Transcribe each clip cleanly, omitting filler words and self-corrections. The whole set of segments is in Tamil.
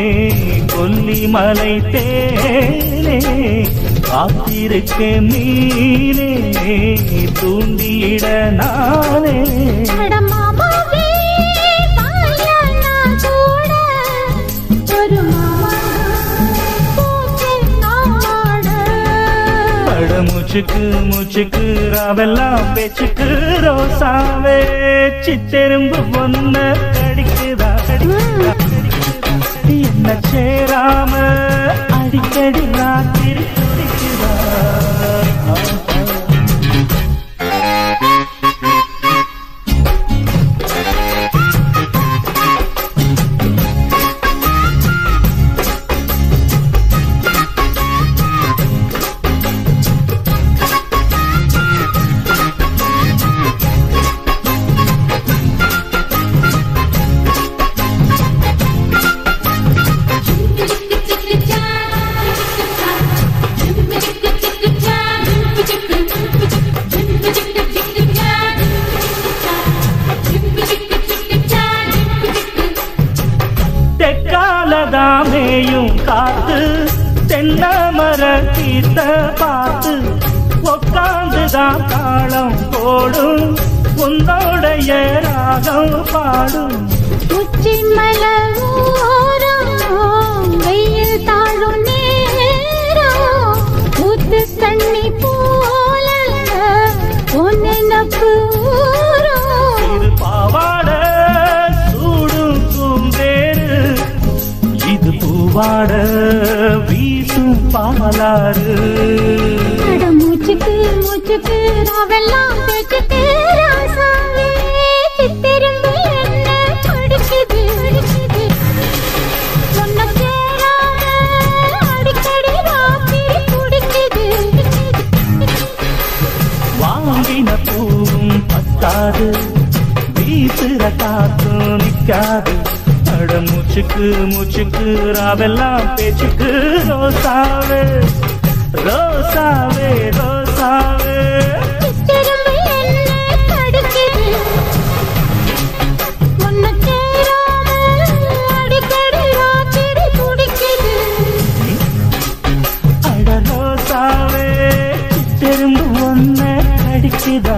கொல்லிமலை தேனே காத்திருக்க மீனே தூண்டியிட நானே முச்சுக்கு முச்சுக்கு ராவெல்லாம் பேச்சுக்கு ரோசாவே சித்தெரும்பு பொண்ண கடிக்குதா என்ன சேராம அடிக்கடி ராத்திரி குடிக்குதா தாமேயும் காத்து தென்னமர கீத்த பார்த்து உட்காந்துதான் தாளம் போடும் உன்னோடைய ராகம் பாடும் உச்சி மலரும் வெயில் தாழும் நேரம் ஊத்து தண்ணி போல பொன்னப்பு இது பாவாட சூடும் பூந்தேரு இது பூவாட வீசும் பாலாறு மூச்சுக்கு மூச்சுக்கு ராவெல்லாம் பேச்சுக்கு ராசாவே சித்திரும்பு என்ன படிக்குது சொன்ன சேராம அடிக்கடி ராத்திரி குடிக்குது வாங்கின பூவும் பத்தாது வீசுற காத்தும் நிக்காது மூச்சுக்கு மூச்சுக்கு ராவெல்லாம் பேச்சுக்கு ரோசாவே ரோசாவே ரோசாவே சித்திரும்பு என்ன படிக்குது சொன்ன சேராம அடிக்கடி ராத்திரி குடிக்குது அட ரோசாவே சித்தெரும்பு ஒன்ன கடிக்குதா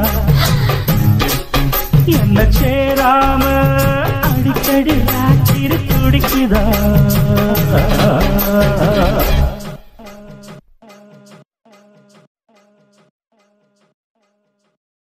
என்ன சேராம அடிக்கடி ராத்திரி துடிக்குதா